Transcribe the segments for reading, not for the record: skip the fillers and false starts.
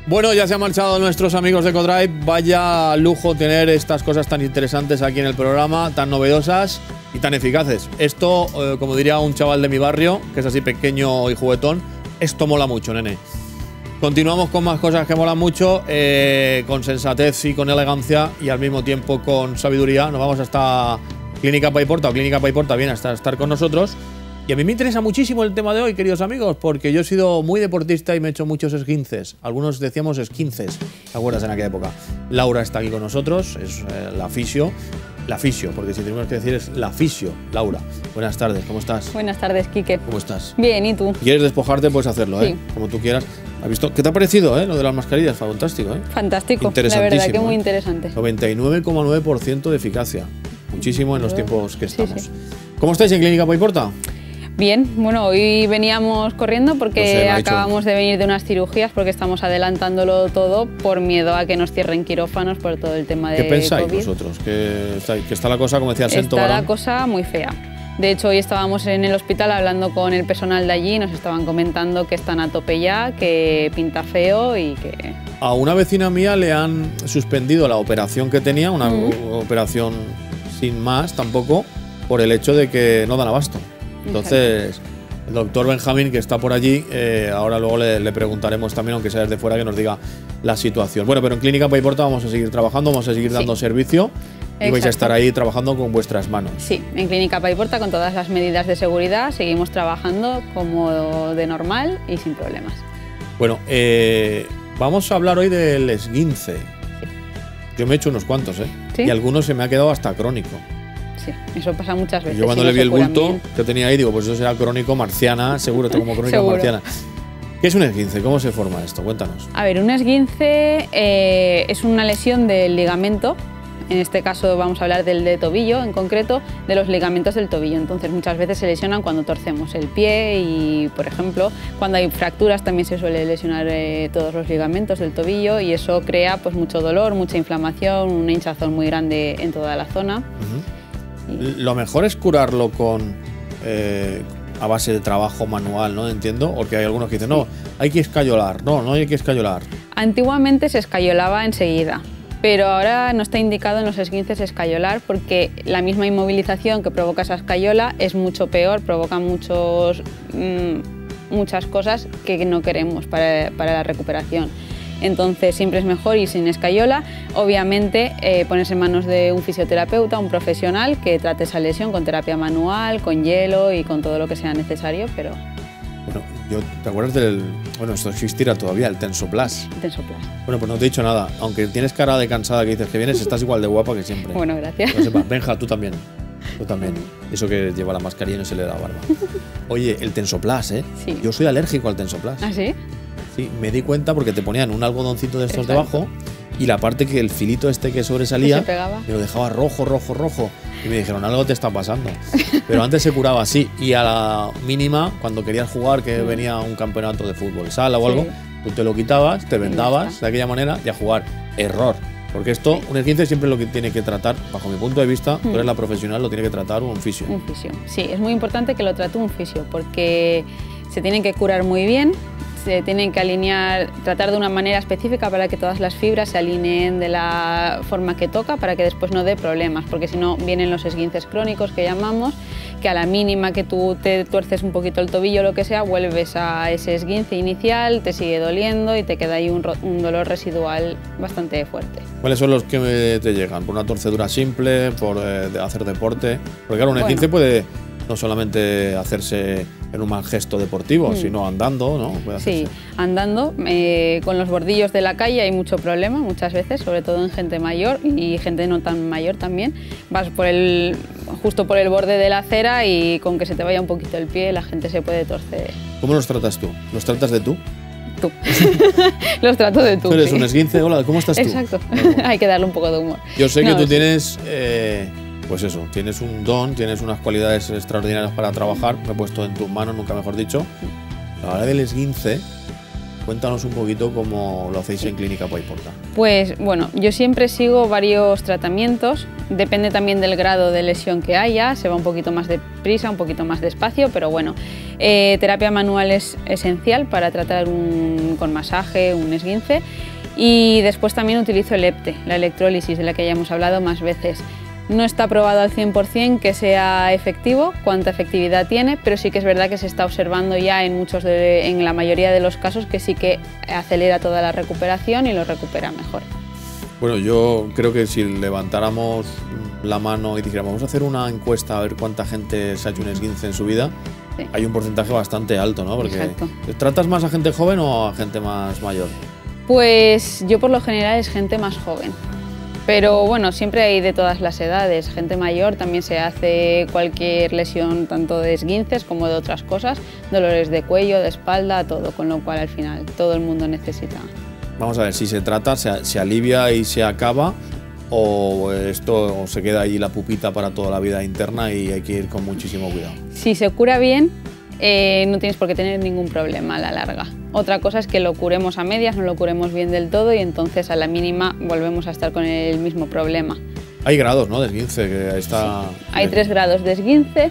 Bueno, ya se han marchado nuestros amigos de Ecodrive. Vaya lujo tener estas cosas tan interesantes aquí en el programa, tan novedosas y tan eficaces. Esto, como diría un chaval de mi barrio, que es así pequeño y juguetón, esto mola mucho, nene. Continuamos con más cosas que molan mucho, con sensatez y con elegancia y al mismo tiempo con sabiduría. Nos vamos hasta Clínica Paiporta, o Clínica Paiporta viene hasta estar con nosotros. Y a mí me interesa muchísimo el tema de hoy, queridos amigos, porque yo he sido muy deportista y me he hecho muchos esguinces. Algunos decíamos esquinces, ¿te acuerdas en aquella época? Laura está aquí con nosotros, es la fisio, porque si tenemos que decir es la fisio. Laura, buenas tardes, ¿cómo estás? Buenas tardes, Quique. ¿Cómo estás? Bien, ¿y tú? ¿Quieres despojarte? Puedes hacerlo, sí. Como tú quieras. ¿Has visto? ¿Qué te ha parecido, lo de las mascarillas? Fantástico, Fantástico, la verdad que muy interesante. 99,9% de eficacia. Muchísimo en los tiempos que estamos. Sí. ¿Cómo estáis en Clínica Paiporta? Bien, bueno, hoy veníamos corriendo porque acabamos de venir de unas cirugías porque estamos adelantándolo todo por miedo a que nos cierren quirófanos por todo el tema de COVID. ¿Qué pensáis COVID. vosotros? ¿Que está la cosa, como decía el Sento? Está la cosa muy fea. De hecho, hoy estábamos en el hospital hablando con el personal de allí y nos estaban comentando que están a tope ya, que pinta feo y que... A una vecina mía le han suspendido la operación que tenía, una operación sin más tampoco, por el hecho de que no dan abasto. Entonces, el doctor Benjamín, que está por allí, ahora luego le preguntaremos también, aunque sea desde fuera, que nos diga la situación. Bueno, pero en Clínica Paiporta vamos a seguir trabajando, vamos a seguir dando servicio y vais a estar ahí trabajando con vuestras manos. Sí, en Clínica Paiporta, con todas las medidas de seguridad, seguimos trabajando como de normal y sin problemas. Bueno, vamos a hablar hoy del esguince. Sí. Yo me he hecho unos cuantos, ¿Sí? Y algunos se me ha quedado hasta crónico. Sí, eso pasa muchas veces. Yo cuando le vi el bulto que tenía ahí, digo, pues eso será crónico marciana, seguro, tengo como crónica marciana. ¿Qué es un esguince? ¿Cómo se forma esto? Cuéntanos. A ver, un esguince es una lesión del ligamento. En este caso vamos a hablar del de tobillo, en concreto, de los ligamentos del tobillo. Entonces muchas veces se lesionan cuando torcemos el pie y, por ejemplo, cuando hay fracturas también se suele lesionar todos los ligamentos del tobillo y eso crea pues mucho dolor, mucha inflamación, una hinchazón muy grande en toda la zona. Lo mejor es curarlo con a base de trabajo manual, ¿no? Entiendo, porque hay algunos que dicen, no, hay que escayolar. No hay que escayolar. Antiguamente se escayolaba enseguida, pero ahora no está indicado en los esguinces escayolar porque la misma inmovilización que provoca esa escayola es mucho peor, provoca muchas cosas que no queremos para la recuperación. Entonces siempre es mejor ir sin escayola, obviamente ponerse en manos de un fisioterapeuta, un profesional que trate esa lesión con terapia manual, con hielo y con todo lo que sea necesario, pero... Bueno, ¿te acuerdas del...? Bueno, esto existirá todavía, el Tensoplast. El Tensoplast. Bueno, pues no te he dicho nada, aunque tienes cara de cansada que dices que vienes, estás igual de guapa que siempre. Bueno, gracias. No sepas. Benja, tú también. Tú también. Eso que lleva la mascarilla y no se le da barba. Oye, el Tensoplast, Sí. Yo soy alérgico al Tensoplast. ¿Ah, sí? Sí, me di cuenta porque te ponían un algodoncito de estos debajo y la parte que el filito este que sobresalía me lo dejaba rojo. Y me dijeron, algo te está pasando. Pero antes se curaba así y a la mínima, cuando querías jugar, que venía un campeonato de fútbol sala o algo, tú te lo quitabas, te vendabas de aquella manera y a jugar. Error. Porque esto, un esguince siempre lo que tiene que tratar, bajo mi punto de vista, tú eres la profesional, lo tiene que tratar un fisio. Un fisio, sí, es muy importante que lo trate un fisio porque se tienen que curar muy bien, se tienen que alinear, tratar de una manera específica para que todas las fibras se alineen de la forma que toca para que después no dé problemas, porque si no vienen los esguinces crónicos que llamamos, que a la mínima que tú te tuerces un poquito el tobillo o lo que sea, vuelves a ese esguince inicial, te sigue doliendo y te queda ahí un dolor residual bastante fuerte. ¿Cuáles son los que te llegan? ¿Por una torcedura simple? ¿Por hacer deporte? Porque claro, un esguince puede no solamente hacerse en un mal gesto deportivo, sino andando, ¿no? Puede hacerse. Sí, andando. Con los bordillos de la calle hay mucho problema muchas veces, sobre todo en gente mayor y gente no tan mayor también. Vas justo por el borde de la acera y con que se te vaya un poquito el pie la gente se puede torcer. ¿Cómo los tratas tú? ¿Los tratas de tú? Tú. Los trato de tú. Tú eres un esguince, hola, ¿cómo estás tú? Exacto. Hay que darle un poco de humor. Yo sé que tú tienes... pues eso, tienes un don, tienes unas cualidades extraordinarias para trabajar, me he puesto en tus manos, nunca mejor dicho. A la hora del esguince, Cuéntanos un poquito cómo lo hacéis en Clínica Paiporta. Pues bueno, yo siempre sigo varios tratamientos, depende también del grado de lesión que haya, se va un poquito más deprisa, un poquito más despacio, pero bueno, terapia manual es esencial para tratar con masaje un esguince, y después también utilizo el EPTE, la electrólisis de la que ya hemos hablado más veces. No está probado al 100% que sea efectivo, cuánta efectividad tiene, pero sí que es verdad que se está observando ya en la mayoría de los casos que sí que acelera toda la recuperación y lo recupera mejor. Bueno, yo creo que si levantáramos la mano y dijéramos vamos a hacer una encuesta a ver cuánta gente se ha hecho un esguince en su vida, sí, hay un porcentaje bastante alto, ¿no? Porque exacto. ¿Tratas más a gente joven o a gente más mayor? Pues yo por lo general es gente más joven. Pero bueno, siempre hay de todas las edades, gente mayor también se hace cualquier lesión tanto de esguinces como de otras cosas, dolores de cuello, de espalda, todo, con lo cual al final todo el mundo necesita. Vamos a ver, si se trata, se alivia y se acaba, o esto se queda ahí la pupita para toda la vida interna y hay que ir con muchísimo cuidado. Si se cura bien, no tienes por qué tener ningún problema a la larga. Otra cosa es que lo curemos a medias, no lo curemos bien del todo y entonces a la mínima volvemos a estar con el mismo problema. Hay grados, ¿no?, de esguince. Que está... Sí. Hay 3 grados de esguince.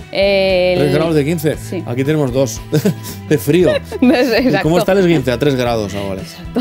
3 grados de esguince. Sí. Aquí tenemos 2 de frío. Exacto. ¿Cómo está el esguince? A 3 grados ahora. Exacto.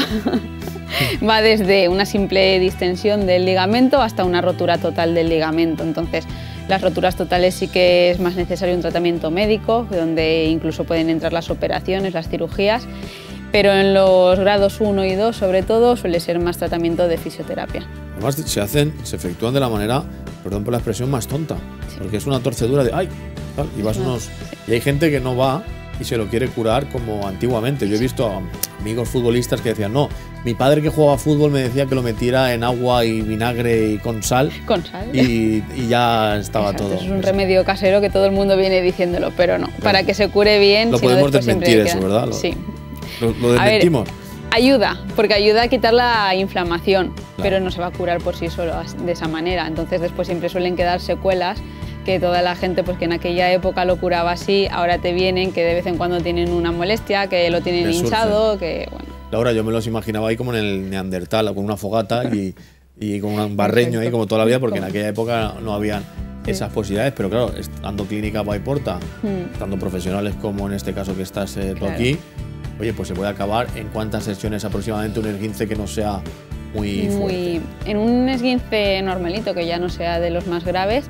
Va desde una simple distensión del ligamento hasta una rotura total del ligamento. Entonces, las roturas totales sí que es más necesario un tratamiento médico, donde incluso pueden entrar las operaciones, las cirugías, pero en los grados 1 y 2, sobre todo, suele ser más tratamiento de fisioterapia. Además, se efectúan de la manera, perdón por la expresión, más tonta, sí, porque es una torcedura de ¡ay! Tal, y vas unos... Y hay gente que no va y se lo quiere curar como antiguamente. Yo he visto a amigos futbolistas que decían, no, mi padre que jugaba fútbol me decía que lo metiera en agua y vinagre y con sal. Con sal. Y ya estaba exacto, todo. Es un remedio casero que todo el mundo viene diciéndolo, pero no. Para que se cure bien... Lo podemos desmentir eso, ¿verdad? Sí. Lo desmentimos. Ayuda, porque ayuda a quitar la inflamación, claro, pero no se va a curar por sí solo de esa manera. Entonces después siempre suelen quedar secuelas que toda la gente pues que en aquella época lo curaba así, ahora te vienen que de vez en cuando tienen una molestia, que lo tienen hinchado, que bueno. Laura, yo me los imaginaba ahí como en el Neandertal, con una fogata y con un barreño ahí como toda la vida, porque en aquella época no habían esas posibilidades, pero claro, estando Clínica Paiporta, estando profesionales como en este caso que estás tú aquí, oye, pues se puede acabar en cuántas sesiones aproximadamente un esguince que no sea muy fuerte. En un esguince normalito, que ya no sea de los más graves,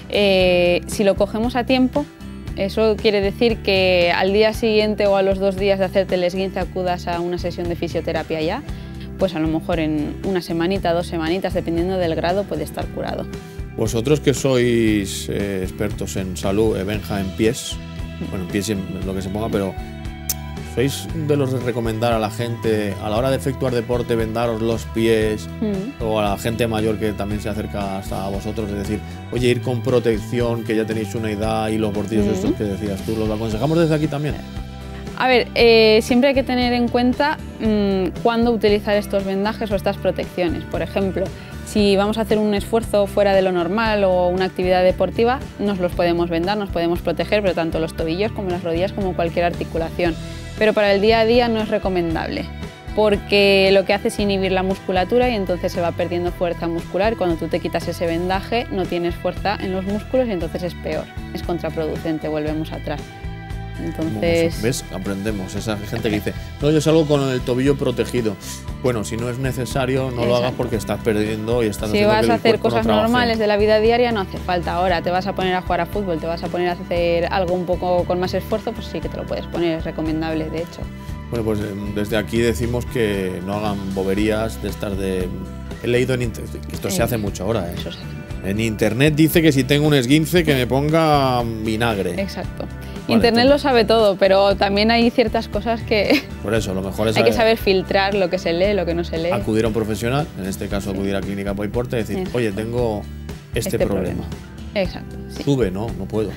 si lo cogemos a tiempo, eso quiere decir que al día siguiente o a los 2 días de hacerte el esguince acudas a una sesión de fisioterapia ya, pues a lo mejor en una semanita, 2 semanitas, dependiendo del grado, puede estar curado. Vosotros que sois expertos en salud, Benja, en pies, bueno, en pies en lo que se ponga, pero ¿sois de los de recomendar a la gente a la hora de efectuar deporte vendaros los pies o a la gente mayor que también se acerca hasta a vosotros, es decir, oye, ir con protección, que ya tenéis una edad y los bordillos estos que decías tú, ¿los aconsejamos desde aquí también? A ver, siempre hay que tener en cuenta cuándo utilizar estos vendajes o estas protecciones. Por ejemplo, si vamos a hacer un esfuerzo fuera de lo normal o una actividad deportiva, nos los podemos vendar, nos podemos proteger, pero tanto los tobillos como las rodillas como cualquier articulación. Pero para el día a día no es recomendable, porque lo que hace es inhibir la musculatura y entonces se va perdiendo fuerza muscular. Cuando tú te quitas ese vendaje no tienes fuerza en los músculos y entonces es peor, es contraproducente, volvemos atrás. Entonces... ¿Ves? Aprendemos. Esa gente que dice, no, yo salgo con el tobillo protegido. Bueno, si no es necesario, no lo hagas porque estás perdiendo y estás haciendo que el cuerpo no trabaje. Si vas a hacer cosas normales de la vida diaria, no hace falta. Ahora te vas a poner a jugar a fútbol, te vas a poner a hacer algo un poco con más esfuerzo, pues sí que te lo puedes poner, es recomendable, de hecho. Bueno, pues desde aquí decimos que no hagan boberías de estas de... He leído en internet, esto se hace mucho ahora, ¿eh? Eso sí. En internet dice que si tengo un esguince que me ponga vinagre. Exacto. Vale, internet lo sabe todo, pero también hay ciertas cosas que... Por eso, lo mejor es... hay que saber filtrar lo que se lee, lo que no se lee. Acudir a un profesional, en este caso acudir a Clínica Paiporta y decir, oye, tengo este problema. Exacto. Sí. Sube, no puedo.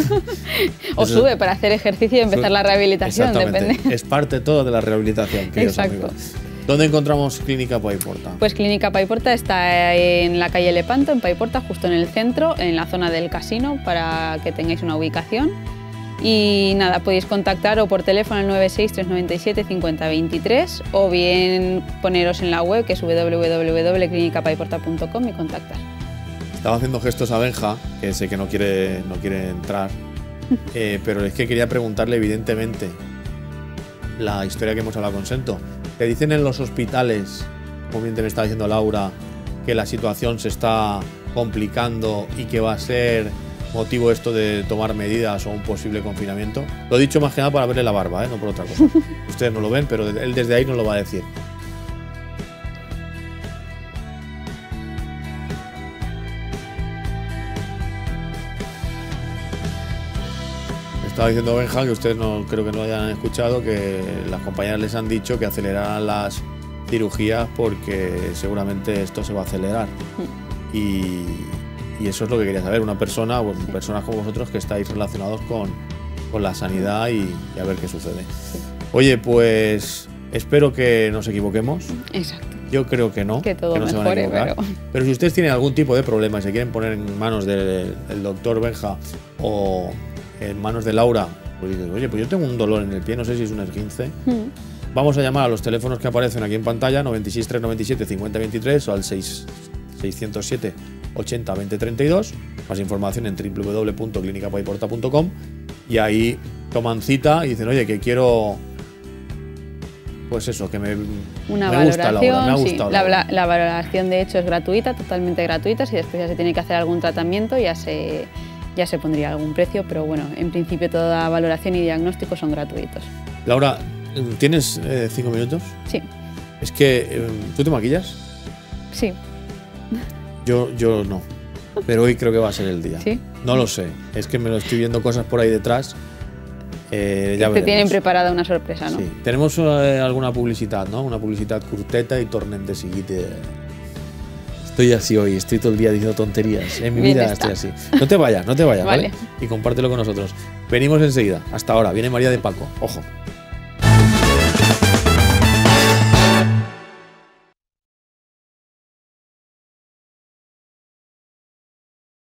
O sube para hacer ejercicio y empezar la rehabilitación, depende. Es parte todo de la rehabilitación, queridos amigos. ¿Dónde encontramos Clínica Paiporta? Pues Clínica Paiporta está en la calle Lepanto, en Paiporta, justo en el centro, en la zona del casino, para que tengáis una ubicación. Y nada, podéis contactar o por teléfono al 96-397-5023 o bien poneros en la web que es www.clinicapaiporta.com y contactar. Estaba haciendo gestos a Benja, que sé que no quiere entrar, pero es que quería preguntarle evidentemente la historia que hemos hablado con Sento. Te dicen en los hospitales, como bien te me está diciendo Laura, que la situación se está complicando y que va a ser motivo esto de tomar medidas o un posible confinamiento. Lo he dicho más que nada para verle la barba, no por otra cosa. Ustedes no lo ven, pero él desde ahí nos lo va a decir. Estaba diciendo Benja que ustedes no creo que no hayan escuchado que las compañeras les han dicho que aceleraran las cirugías porque seguramente esto se va a acelerar. Y eso es lo que quería saber, una persona, bueno, personas como vosotros que estáis relacionados con la sanidad y a ver qué sucede. Oye, pues espero que nos equivoquemos. Exacto. Yo creo que no, que todo no mejore, se van a equivocar. Pero si ustedes tienen algún tipo de problema y se quieren poner en manos del doctor Benja o en manos de Laura, pues dices, oye, pues yo tengo un dolor en el pie, no sé si es un esguince. Vamos a llamar a los teléfonos que aparecen aquí en pantalla, 96 397 5023 o al 607 80 20 32. Más información en www.clinicapaiporta.com y ahí toman cita y dicen, oye, que quiero, pues eso, que me gusta Laura, me ha gustado. Sí. La valoración de hecho es gratuita, totalmente gratuita. Si después ya se tiene que hacer algún tratamiento ya se pondría algún precio, pero bueno, en principio toda valoración y diagnóstico son gratuitos. Laura, ¿tienes 5 minutos? Sí. Es que, ¿tú te maquillas? Sí. Yo no, pero hoy creo que va a ser el día. ¿Sí? No lo sé, es que me lo estoy viendo cosas por ahí detrás. Ya te tienen preparada una sorpresa, ¿no? Sí. Tenemos alguna publicidad, ¿no? Una publicidad curteta y tornen de seguite. Estoy así hoy, estoy todo el día diciendo tonterías. En mi vida estoy así. No te vayas, ¿vale? Y compártelo con nosotros. Venimos enseguida. Hasta ahora. Viene María de Paco. Ojo.